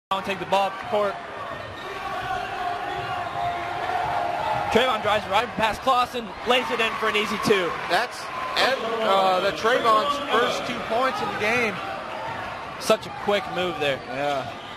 Take the ball up the court. Trevon drives right past Clausen, lays it in for an easy two. That's Trevon's first 2 points in the game. Such a quick move there. Yeah.